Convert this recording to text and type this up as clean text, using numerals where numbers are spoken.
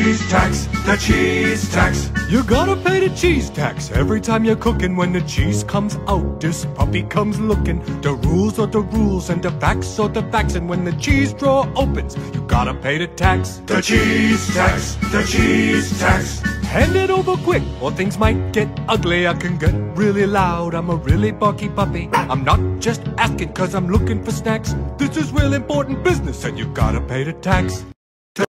cheese tax, the cheese tax. You gotta pay the cheese tax every time you're cooking. When the cheese comes out, this puppy comes looking. The rules are the rules and the facts are the facts. And when the cheese drawer opens, you gotta pay the tax. The cheese tax, the cheese tax. Hand it over quick or things might get ugly. I can get really loud, I'm a really barky puppy. I'm not just asking cause I'm looking for snacks. This is real important business and you gotta pay the tax.